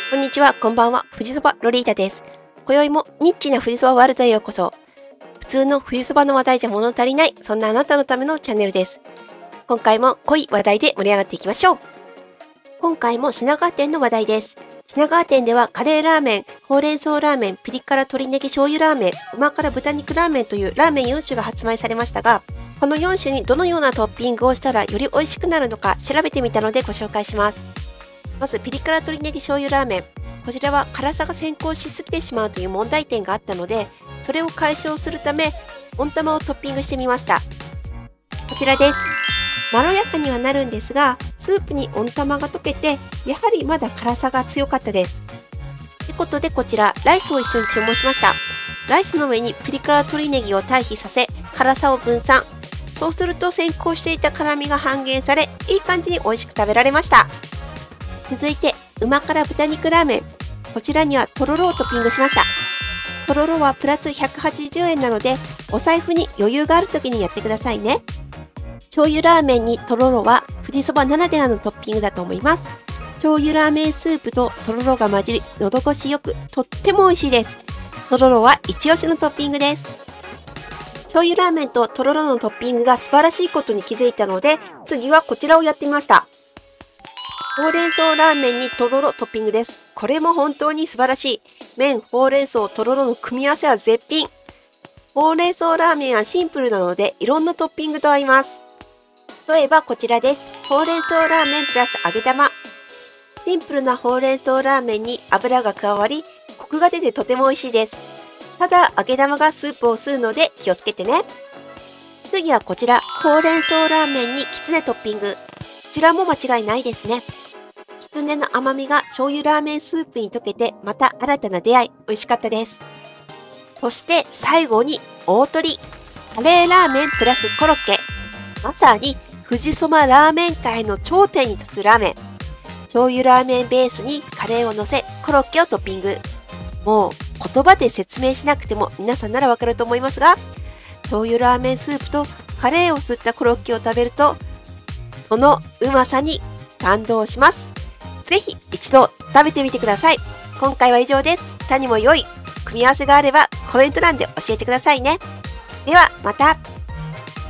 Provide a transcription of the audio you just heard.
こんにちは、こんばんは。富士そばロリータです。今宵もニッチな富士そばワールドへようこそ。普通の富士そばの話題じゃ物足りない、そんなあなたのためのチャンネルです。今回も濃い話題で盛り上がっていきましょう。今回も品川店の話題です。品川店ではカレーラーメン、ほうれん草ラーメン、ピリ辛鶏ネギ醤油ラーメン、旨辛豚肉ラーメンというラーメン4種が発売されましたが、この4種にどのようなトッピングをしたらより美味しくなるのか調べてみたのでご紹介します。まずピリ辛鶏ネギ醤油ラーメン。こちらは辛さが先行しすぎてしまうという問題点があったので、それを解消するため温玉をトッピングしてみました。こちらです。まろやかにはなるんですが、スープに温玉が溶けて、やはりまだ辛さが強かったです。ってことでこちら、ライスを一緒に注文しました。ライスの上にピリ辛鶏ネギを対比させ、辛さを分散。そうすると先行していた辛みが半減され、いい感じに美味しく食べられました。続いて、旨辛豚肉ラーメン。こちらにはとろろをトッピングしました。とろろはプラス180円なので、お財布に余裕がある時にやってくださいね。醤油ラーメンにとろろは富士そばならではのトッピングだと思います。醤油ラーメンスープととろろが混じり、喉越しよく、とっても美味しいです。とろろは一押しのトッピングです。醤油ラーメンととろろのトッピングが素晴らしいことに気づいたので、次はこちらをやってみました。ほうれん草ラーメンにとろろトッピングです。これも本当に素晴らしい。麺、ほうれん草、とろろの組み合わせは絶品。ほうれん草ラーメンはシンプルなのでいろんなトッピングと合います。例えばこちらです。ほうれん草ラーメンプラス揚げ玉。シンプルなほうれん草ラーメンに油が加わり、コクが出てとても美味しいです。ただ揚げ玉がスープを吸うので気をつけてね。次はこちら、ほうれん草ラーメンにきつねトッピング。こちらも間違いないですね。きつねの甘みが醤油ラーメンスープに溶けてまた新たな出会い、美味しかったです。そして最後に大トリ。カレーラーメンプラスコロッケ。まさに富士そばラーメン界の頂点に立つラーメン。醤油ラーメンベースにカレーを乗せ、コロッケをトッピング。もう言葉で説明しなくても皆さんならわかると思いますが、醤油ラーメンスープとカレーを吸ったコロッケを食べると、そのうまさに感動します。ぜひ一度食べてみてください。今回は以上です。他にも良い組み合わせがあればコメント欄で教えてくださいね。ではまた。